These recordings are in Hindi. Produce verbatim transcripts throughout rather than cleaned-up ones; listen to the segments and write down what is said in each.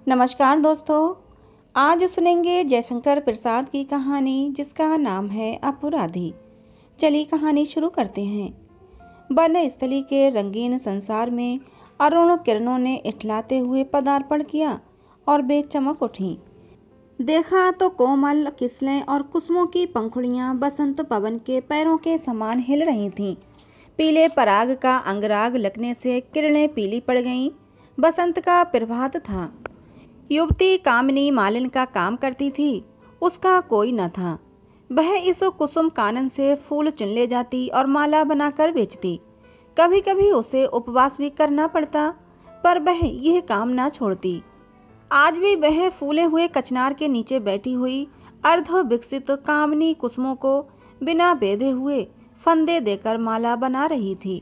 नमस्कार दोस्तों, आज सुनेंगे जयशंकर प्रसाद की कहानी जिसका नाम है अपराधी। चलिए कहानी शुरू करते हैं। वन स्थली के रंगीन संसार में अरुण किरणों ने इठलाते हुए पदार्पण किया और बेचमक उठी। देखा तो कोमल किस्लें और कुसुमों की पंखुड़ियां बसंत पवन के पैरों के समान हिल रही थीं। पीले पराग का अंगराग लगने से किरणें पीली पड़ गईं। बसंत का प्रभात था। युवती कामिनी मालिन का काम करती थी, उसका कोई न था। वह इस कुसुम कानन से फूल चुन ले जाती और माला बनाकर बेचती। कभी कभी उसे उपवास भी करना पड़ता, पर वह यह काम न छोड़ती। आज भी वह फूले हुए कचनार के नीचे बैठी हुई अर्ध विकसित कामिनी कुसुमों को बिना बेधे हुए फंदे देकर माला बना रही थी।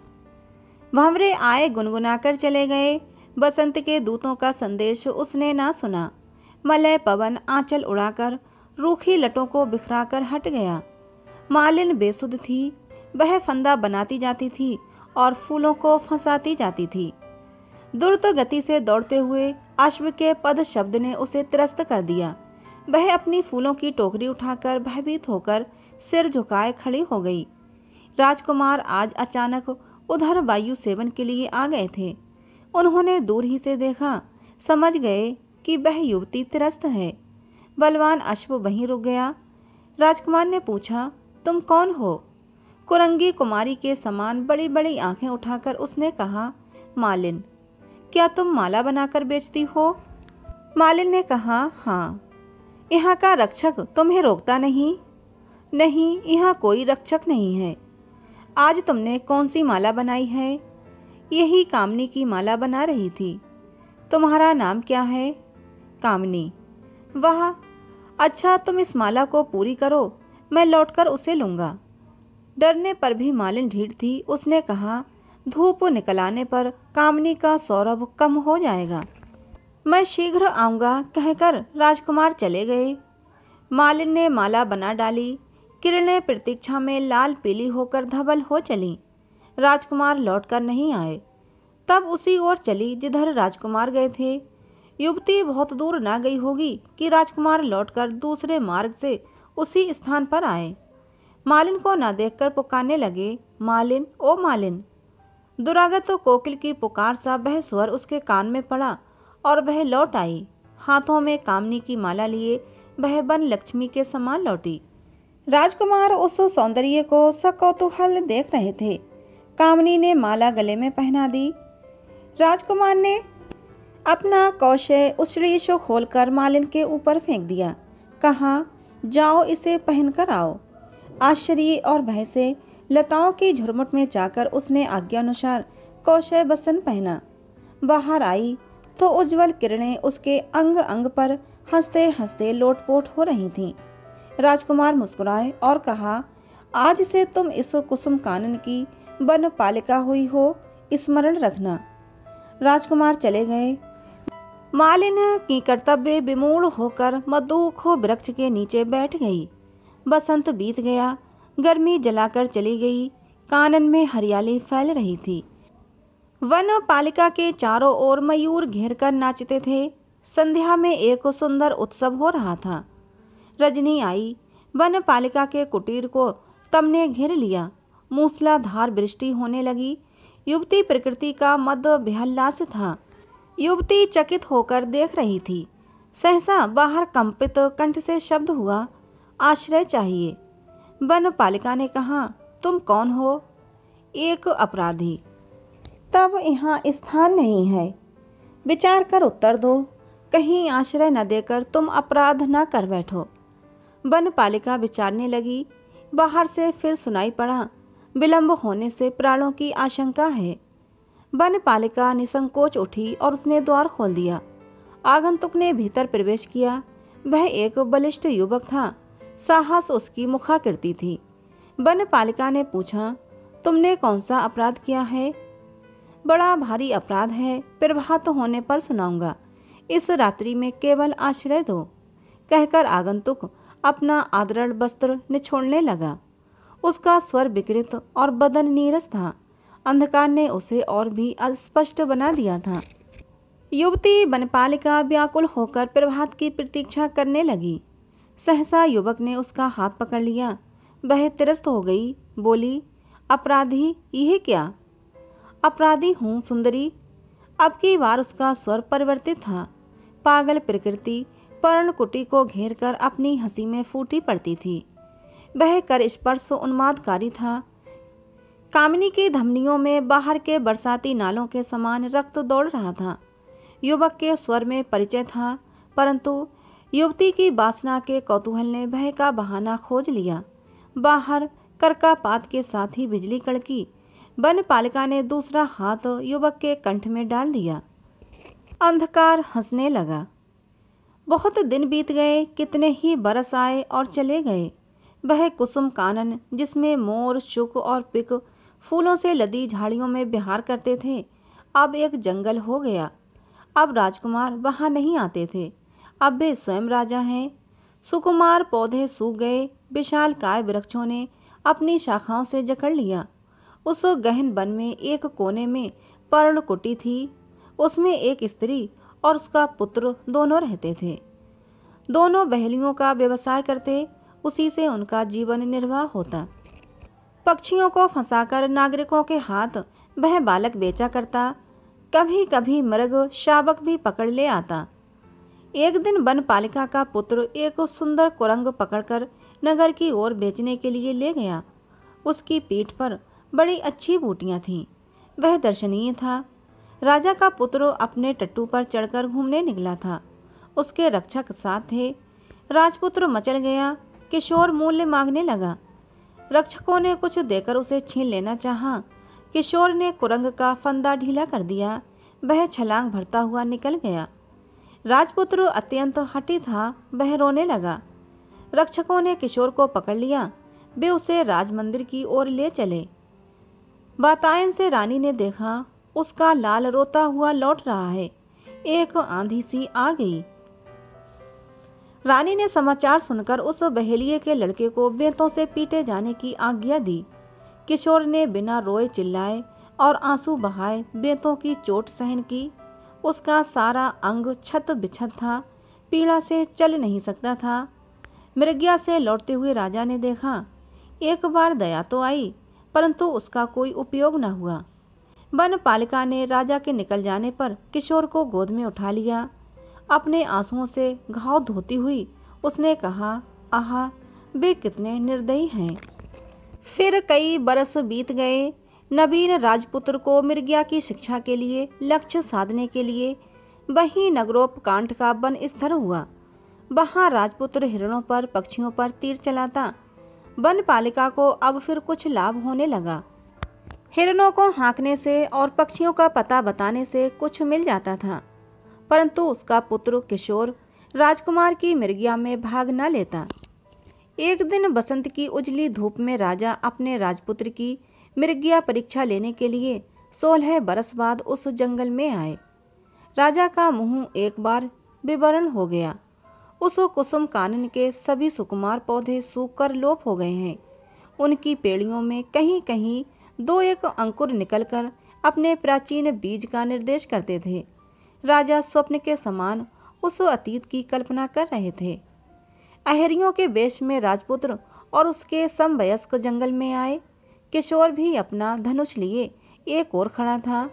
भंवरे आए गुनगुनाकर चले गए। बसंत के दूतों का संदेश उसने ना सुना। मलय पवन आंचल उड़ाकर रूखी लटों को बिखराकर हट गया। मालिन बेसुध थी। वह फंदा बनाती जाती थी और फूलों को फंसाती जाती थी। द्रुत गति से दौड़ते हुए अश्व के पद शब्द ने उसे त्रस्त कर दिया। वह अपनी फूलों की टोकरी उठाकर भयभीत होकर सिर झुकाए खड़ी हो गई। राजकुमार आज अचानक उधर वायु सेवन के लिए आ गए थे। उन्होंने दूर ही से देखा, समझ गए कि वह युवती त्रस्त है। बलवान अश्व वहीं रुक गया। राजकुमार ने पूछा, तुम कौन हो? कुरंगी कुमारी के समान बड़ी बड़ी आंखें उठाकर उसने कहा, मालिन। क्या तुम माला बनाकर बेचती हो? मालिन ने कहा, हाँ। यहाँ का रक्षक तुम्हें रोकता नहीं? नहीं, यहाँ कोई रक्षक नहीं है। आज तुमने कौन सी माला बनाई है? यही कामनी की माला बना रही थी। तुम्हारा नाम क्या है? कामनी। वाह, अच्छा, तुम इस माला को पूरी करो, मैं लौटकर उसे लूँगा। डरने पर भी मालिन ढीठ थी। उसने कहा, धूप निकल आने पर कामनी का सौरभ कम हो जाएगा। मैं शीघ्र आऊँगा कहकर राजकुमार चले गए। मालिन ने माला बना डाली। किरणें प्रतीक्षा में लाल पीली होकर धवल हो चलीं। राजकुमार लौटकर नहीं आए। तब उसी ओर चली जिधर राजकुमार गए थे। युवती बहुत दूर ना गई होगी कि राजकुमार लौटकर दूसरे मार्ग से उसी स्थान पर आए। मालिन को ना देखकर पुकारने लगे, मालिन, ओ मालिन। दुरागत कोकिल की पुकार सा वह स्वर उसके कान में पड़ा और वह लौट आई। हाथों में कामनी की माला लिए वह वन लक्ष्मी के समान लौटी। राजकुमार उस सौंदर्य को सकौतूहल देख रहे थे। कामनी ने माला गले में पहना दी। राजकुमार ने अपना कौशय उश्रीश खोलकर मालिन के ऊपर फेंक दिया। कहा, जाओ इसे पहनकर आओ। आश्चर्य और भय से लताओं की झुरमुट में जाकर उसने आज्ञानुसार कौशय बसन पहना। बाहर आई तो उज्जवल किरणें उसके अंग अंग पर हंसते हंसते लोटपोट हो रही थीं। राजकुमार मुस्कुराए और कहा, आज से तुम इस कुसुम कानन की वन पालिका हुई हो, स्मरण रखना। राजकुमार चले गए। मालिन की कर्तव्य विमूढ़ होकर मधुख वृक्ष के नीचे बैठ गई। बसंत बीत गया। गर्मी जलाकर चली गई। कानन में हरियाली फैल रही थी। वन पालिका के चारों ओर मयूर घेर कर नाचते थे। संध्या में एक सुंदर उत्सव हो रहा था। रजनी आई। वन पालिका के कुटीर को तमने घेर लिया। मूसलाधार वृष्टि होने लगी। युवती प्रकृति का मध्य बेहल्लास था। युवती चकित होकर देख रही थी। सहसा बाहर कंपित कंठ से शब्द हुआ, आश्रय चाहिए। वन पालिका ने कहा, तुम कौन हो? एक अपराधी। तब यहाँ स्थान नहीं है। विचार कर उत्तर दो। कहीं आश्रय न देकर तुम अपराध न कर बैठो। वन पालिका विचारने लगी। बाहर से फिर सुनाई पड़ा, विलंब होने से प्राणों की आशंका है। वन पालिका निसंकोच उठी और उसने द्वार खोल दिया। आगंतुक ने भीतर प्रवेश किया। वह एक बलिष्ठ युवक था। साहस उसकी मुखाकृति थी। वन पालिका ने पूछा, तुमने कौन सा अपराध किया है? बड़ा भारी अपराध है, प्रभात होने पर सुनाऊंगा। इस रात्रि में केवल आश्रय दो, कहकर आगंतुक अपना आदरण वस्त्र निछोड़ने लगा। उसका स्वर विकृत और बदन नीरस था। अंधकार ने उसे और भी अस्पष्ट बना दिया था। युवती वनपालिका व्याकुल होकर प्रभात की प्रतीक्षा करने लगी। सहसा युवक ने उसका हाथ पकड़ लिया। वह त्रस्त हो गई, बोली, अपराधी, यह क्या? अपराधी हूँ सुंदरी। अब की बार उसका स्वर परिवर्तित था। पागल प्रकृति पर्णकुटी को घेरकर अपनी हंसी में फूटी पड़ती थी। वह कर स्पर्श उन्मादकारी था। कामिनी की धमनियों में बाहर के बरसाती नालों के समान रक्त दौड़ रहा था। युवक के स्वर में परिचय था, परंतु युवती की वासना के कौतूहल ने भय का बहाना खोज लिया। बाहर करकापात के साथ ही बिजली कड़की। वनपालिका ने दूसरा हाथ युवक के कंठ में डाल दिया। अंधकार हंसने लगा। बहुत दिन बीत गए, कितने ही बरस आए और चले गए। वह कुसुम कानन जिसमें मोर, शुक और पिक फूलों से लदी झाड़ियों में विहार करते थे, अब एक जंगल हो गया। अब राजकुमार वहां नहीं आते थे, अब वे स्वयं राजा हैं। सुकुमार पौधे सूख गए, विशालकाय वृक्षों ने अपनी शाखाओं से जकड़ लिया। उस गहन वन में एक कोने में पर्णकुटी थी। उसमें एक स्त्री और उसका पुत्र दोनों रहते थे। दोनों बहेलियों का व्यवसाय करते, उसी से उनका जीवन निर्वाह होता। पक्षियों को फंसाकर नागरिकों के हाथ वह बालक बेचा करता। कभी कभी मृग शावक भी पकड़ ले आता। एक दिन वनपालिका का पुत्र एक सुंदर कुरंग पकड़कर नगर की ओर बेचने के लिए ले गया। उसकी पीठ पर बड़ी अच्छी बूटियां थीं। वह दर्शनीय था। राजा का पुत्र अपने टट्टू पर चढ़कर घूमने निकला था। उसके रक्षक साथ थे। राजपुत्र मचल गया। किशोर मूल्य मांगने लगा। रक्षकों ने कुछ देकर उसे छीन लेना चाहा। किशोर ने कुरंग का फंदा ढीला कर दिया। वह छलांग भरता हुआ निकल गया। राजपुत्र अत्यंत हठी था। वह रोने लगा। रक्षकों ने किशोर को पकड़ लिया। वे उसे राजमंदिर की ओर ले चले। वातायन से रानी ने देखा, उसका लाल रोता हुआ लौट रहा है। एक आंधी सी आ गई। रानी ने समाचार सुनकर उस बहेलिये के लड़के को बेंतों से पीटे जाने की आज्ञा दी। किशोर ने बिना रोए चिल्लाए और आंसू बहाए बेंतों की चोट सहन की। उसका सारा अंग छत बिछत था, पीड़ा से चल नहीं सकता था। मृग्या से लौटते हुए राजा ने देखा। एक बार दया तो आई, परंतु उसका कोई उपयोग न हुआ। वनपालिका ने राजा के निकल जाने पर किशोर को गोद में उठा लिया। अपने आंसुओं से घाव धोती हुई उसने कहा, आहा, वे कितने निर्दयी हैं। फिर कई बरस बीत गए। नवीन राजपुत्र को मृग्या की शिक्षा के लिए लक्ष्य साधने के लिए वहीं नगरोपकांठ का वन स्थिर हुआ। वहां राजपुत्र हिरणों पर, पक्षियों पर तीर चलाता। वनपालिका को अब फिर कुछ लाभ होने लगा। हिरणों को हाँकने से और पक्षियों का पता बताने से कुछ मिल जाता था, परंतु उसका पुत्र किशोर राजकुमार की मृग्या में भाग न लेता। एक दिन बसंत की उजली धूप में राजा अपने राजपुत्र की मृग्या परीक्षा लेने के लिए सोलह बरस बाद उस जंगल में आए। राजा का मुंह एक बार विवरण हो गया। उस कुसुम कानन के सभी सुकुमार पौधे सूखकर लोप हो गए हैं। उनकी पेड़ियों में कहीं कहीं दो एक अंकुर निकलकर अपने प्राचीन बीज का निर्देश करते थे। राजा स्वप्न के समान उस अतीत की कल्पना कर रहे थे। अहरियों के वेश में राजपुत्र और उसके समवयस्क जंगल में आए। किशोर भी अपना धनुष लिए एक ओर खड़ा था।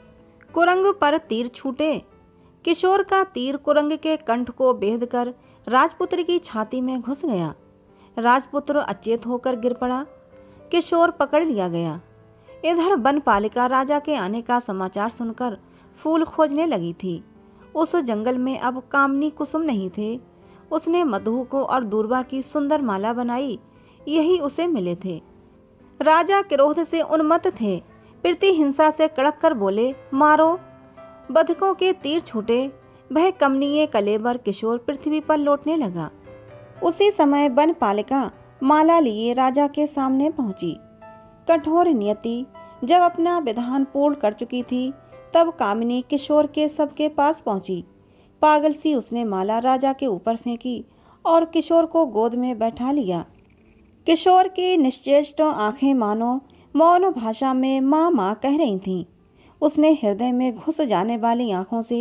कुरंग पर तीर छूटे। किशोर का तीर कुरंग के कंठ को बेधकर राजपुत्र की छाती में घुस गया। राजपुत्र अचेत होकर गिर पड़ा। किशोर पकड़ लिया गया। इधर वनपालिका राजा के आने का समाचार सुनकर फूल खोजने लगी थी। उस जंगल में अब कामनी कुसुम नहीं थे। उसने मधु को और दूर्वा की सुंदर माला बनाई, यही उसे मिले थे। राजा क्रोध से उन्मत्त थे। प्रतिहिंसा से कड़क कर बोले, मारो। बधकों के तीर छूटे। वह कमनीय कलेबर किशोर पृथ्वी पर लौटने लगा। उसी समय वनपालिका माला लिए राजा के सामने पहुंची। कठोर नियति जब अपना विधान पूर्ण कर चुकी थी, तब कामिनी किशोर के सबके पास पहुंची। पागल सी उसने माला राजा के ऊपर फेंकी और किशोर को गोद में बैठा लिया। किशोर की निश्चेष्ट आंखें मानो मौन भाषा में माँ माँ कह रही थीं। उसने हृदय में घुस जाने वाली आंखों से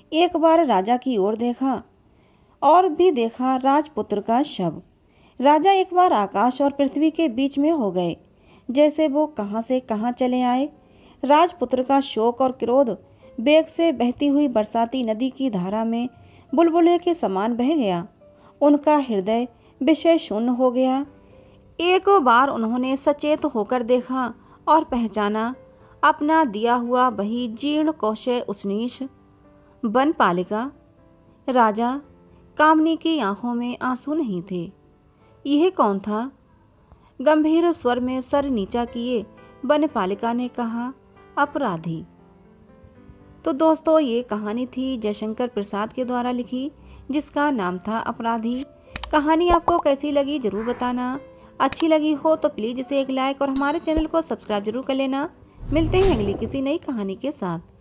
एक बार राजा की ओर देखा और भी देखा राजपुत्र का शव। राजा एक बार आकाश और पृथ्वी के बीच में हो गए, जैसे वो कहाँ से कहाँ चले आए। राजपुत्र का शोक और क्रोध वेग से बहती हुई बरसाती नदी की धारा में बुलबुले के समान बह गया। उनका हृदय विषय शून्य हो गया। एक बार उन्होंने सचेत होकर देखा और पहचाना अपना दिया हुआ वही जीर्ण कौशे उष्णीश बनपालिका। राजा कामनी की आंखों में आंसू नहीं थे। यह कौन था? गंभीर स्वर में सर नीचा किए बनपालिका ने कहा, अपराधी। तो दोस्तों, ये कहानी थी जयशंकर प्रसाद के द्वारा लिखी, जिसका नाम था अपराधी। कहानी आपको कैसी लगी जरूर बताना। अच्छी लगी हो तो प्लीज़ इसे एक लाइक और हमारे चैनल को सब्सक्राइब जरूर कर लेना। मिलते हैं अगली किसी नई कहानी के साथ।